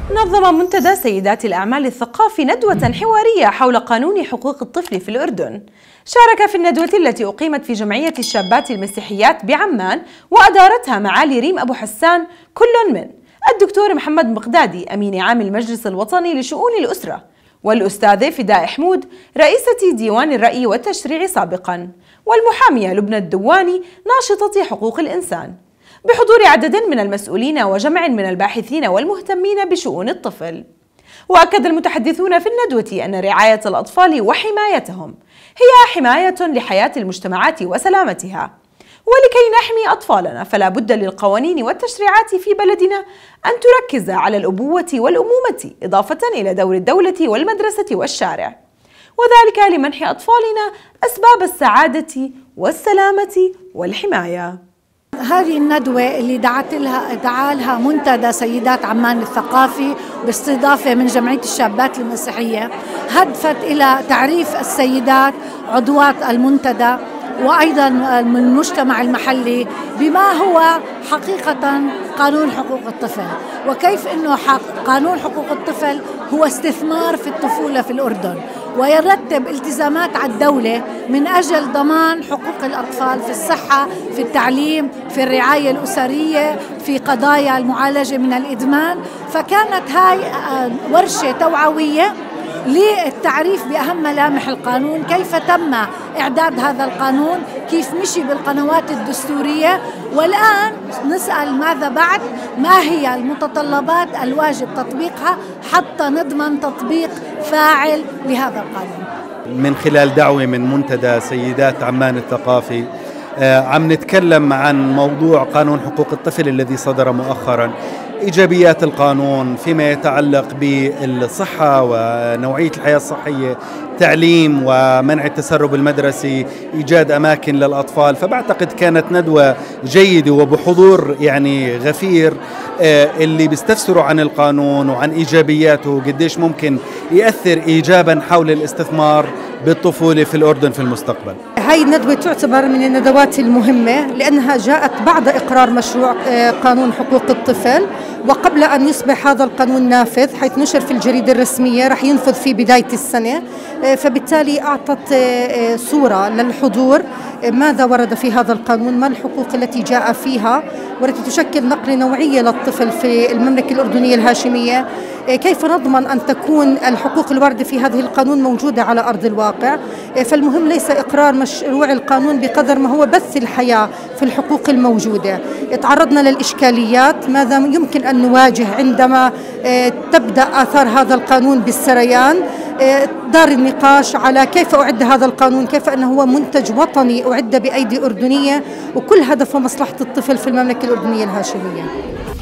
نظم منتدى سيدات الأعمال الثقافي ندوة حوارية حول قانون حقوق الطفل في الأردن. شارك في الندوة التي أقيمت في جمعية الشابات المسيحيات بعمان وأدارتها معالي ريم أبو حسان كل من الدكتور محمد مقدادي أمين عام المجلس الوطني لشؤون الأسرة، والأستاذة فداء حمود رئيسة ديوان الرأي والتشريع سابقا، والمحامية لبنى الدواني ناشطة حقوق الإنسان، بحضور عدد من المسؤولين وجمع من الباحثين والمهتمين بشؤون الطفل. وأكد المتحدثون في الندوة أن رعاية الأطفال وحمايتهم هي حماية لحياة المجتمعات وسلامتها، ولكي نحمي أطفالنا فلا بد للقوانين والتشريعات في بلدنا أن تركز على الأبوة والأمومة، إضافة إلى دور الدولة والمدرسة والشارع، وذلك لمنح أطفالنا أسباب السعادة والسلامة والحماية. هذه الندوة اللي دعا لها منتدى سيدات عمان الثقافي باستضافة من جمعية الشابات المسيحية، هدفت إلى تعريف السيدات عضوات المنتدى وأيضا من المجتمع المحلي بما هو حقيقة قانون حقوق الطفل، وكيف أنه قانون حقوق الطفل هو استثمار في الطفولة في الأردن، ويرتب التزامات على الدولة من أجل ضمان حقوق الأطفال في الصحة، في التعليم، في الرعاية الأسرية، في قضايا المعالجة من الإدمان. فكانت هاي ورشة توعوية للتعريف بأهم ملامح القانون، كيف تم إعداد هذا القانون، كيف مشي بالقنوات الدستورية، والآن نسأل ماذا بعد، ما هي المتطلبات الواجب تطبيقها حتى نضمن تطبيق فاعل لهذا القانون. من خلال دعوة من منتدى سيدات عمان الثقافي عم نتكلم عن موضوع قانون حقوق الطفل الذي صدر مؤخرا، إيجابيات القانون فيما يتعلق بالصحة ونوعية الحياة الصحية، تعليم ومنع التسرب المدرسي، إيجاد أماكن للأطفال. فبعتقد كانت ندوة جيدة وبحضور يعني غفير اللي بيستفسروا عن القانون وعن إيجابياته قديش ممكن يأثر إيجابا حول الاستثمار بالطفولة في الأردن في المستقبل. هاي الندوة تعتبر من الندوات المهمة لأنها جاءت بعد إقرار مشروع قانون حقوق الطفل، وقبل أن يصبح هذا القانون نافذ حيث نشر في الجريدة الرسمية رح ينفذ في بداية السنة. فبالتالي أعطت صورة للحضور ماذا ورد في هذا القانون، ما الحقوق التي جاء فيها والتي تشكل نقلة نوعية للطفل في المملكة الأردنية الهاشمية، كيف نضمن أن تكون الحقوق الواردة في هذه القانون موجودة على أرض الواقع. فالمهم ليس إقرار مشروع القانون بقدر ما هو بث الحياة في الحقوق الموجودة. تعرضنا للإشكاليات، ماذا يمكن أن نواجه عندما تبدأ آثار هذا القانون بالسريان، دار النقاش على كيف أعد هذا القانون، كيف أنه هو منتج وطني أعد بأيدي أردنية، وكل هدفه مصلحة الطفل في المملكة الأردنية الهاشمية.